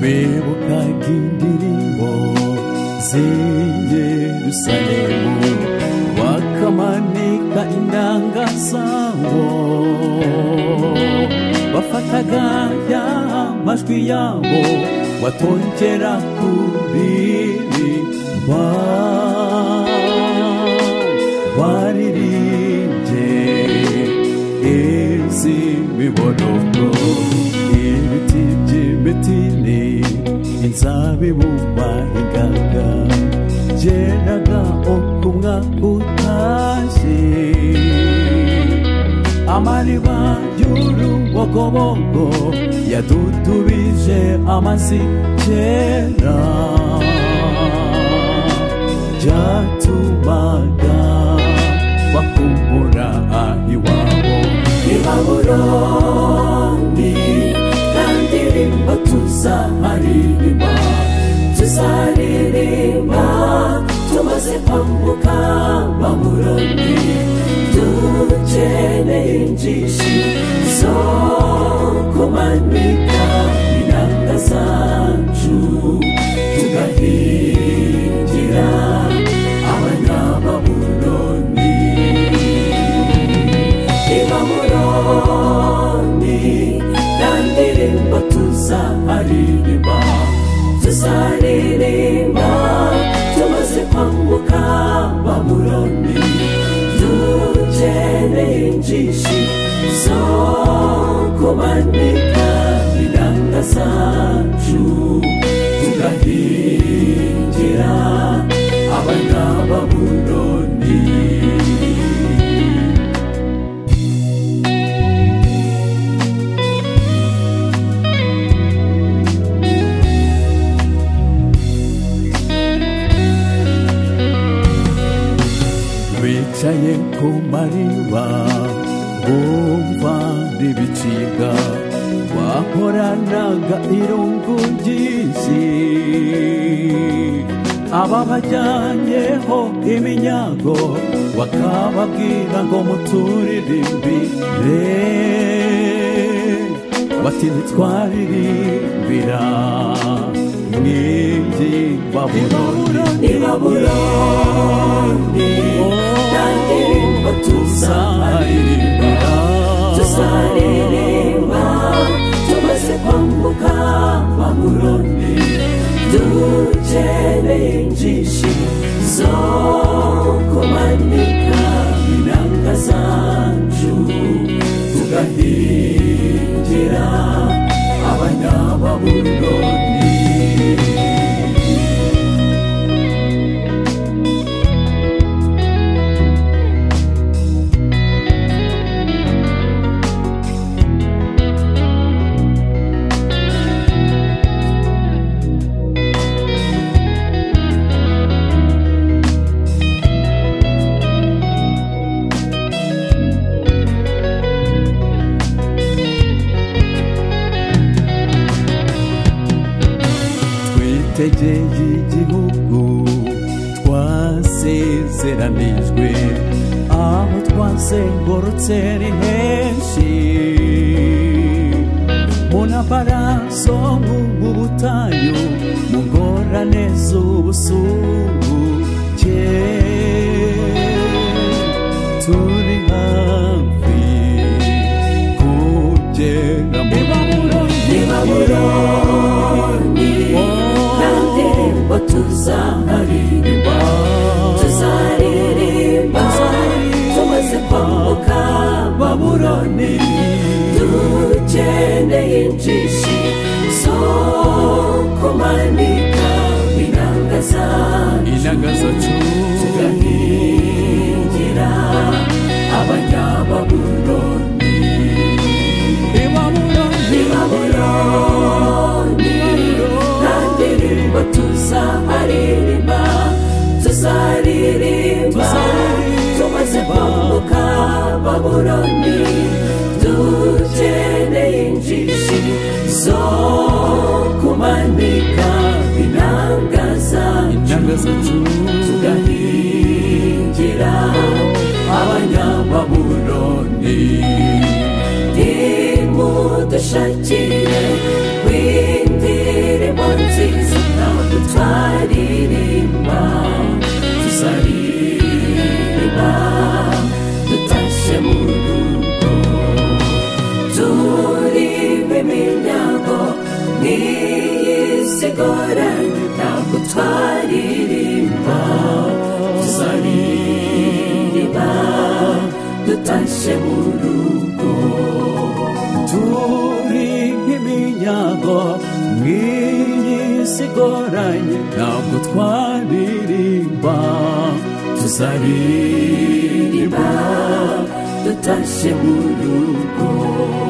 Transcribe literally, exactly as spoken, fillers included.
bibuka indirimbo z'i Yerusalemu bakamanika inanga zabo bafataga ya majwi yabo watongera kuririmba waririmbye izi miborogo ibiti by'imitini inzabibu bahingaga byeraga uko umwaka utashye amariba y'urubogobogo yadudubije amazi kera byatumaga bakumbura iwabo i Babuloni kandi rimba tuzaharirimba tuzaririmba tumaze kwambuka Babuloni dukeneye injishi zo kumanika inanga zacu tugahingira abanyababuloni i Babuloni kandi rimba tuzaharirimba tuzaririmba tumaze kwambuka Babuloni dukeneye injishi zo kumanika inanga zacu tugahingira abanyababuloni bicaye ku mariba bumva n'ibiciga bahoranaga irungu ryinshi ababajyanyeho iminyago bakababwira ngo muturirimbire bati ntitwaririmbira mw'iyi Babuloni i Babuloni kandi rimba tuzaririmba tuzaririmba tumaze kwambuka Babuloni dukeneye injishi zo kumanika inanga zacu tugahingira abanyababuloni tegeye igihugu twasezeranijwe aho twazengurutse ni henshi mu ntambara zo mu butayu mu ngorane z'ubusuhuke turi hafi kugera mu Babuloni kandi rimba tuzaharirimba tuzaririmba tumaze kwambuka Babuloni dukeneye injishi zo kumanika inanga zacu tugahingira abanyababuloni i Babuloni kandi rimba tuzaharirimba tuzaririmba tumaze kwambuka Babuloni dukeneye injishi zo kumanika inanga zacu tugahingira abanyababuloni nimudashakire w'indirimbo dutashye mu rugo. Turi nk'iminyago mw'iyi si igoranye, ntabwo twaririmba, tuzaririmba dutashye mu rugo.